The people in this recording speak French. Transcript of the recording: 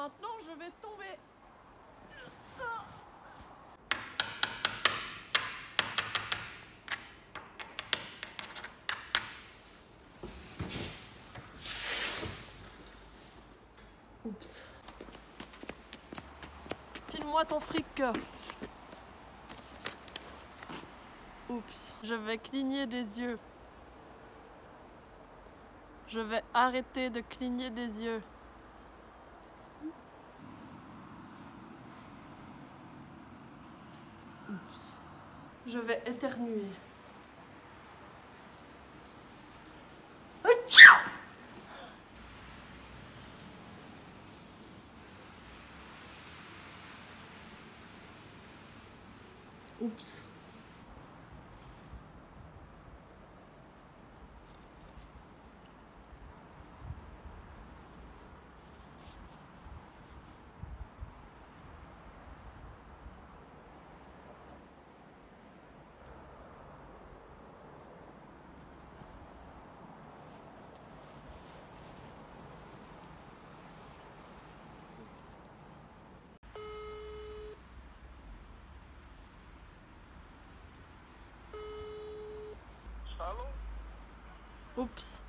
maintenant je vais tomber. Oups. File-moi ton fric. Oups, je vais cligner des yeux. Je vais arrêter de cligner des yeux. Oups. Je vais éternuer. Oups. Allô? Oups.